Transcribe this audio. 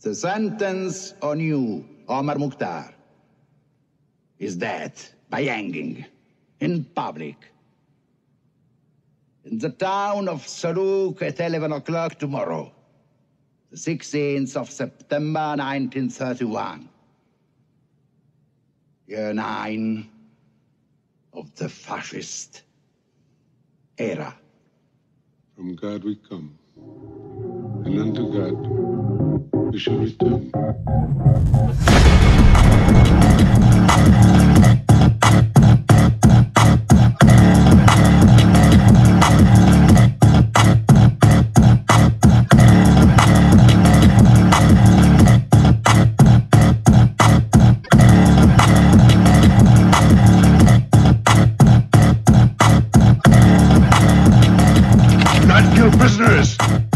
The sentence on you, Omar Mukhtar, is death by hanging in public in the town of Saluk at 11 o'clock tomorrow, the 16th of September 1931, year 9 of the fascist era. From God we come, and unto God we shall return. Not kill prisoners!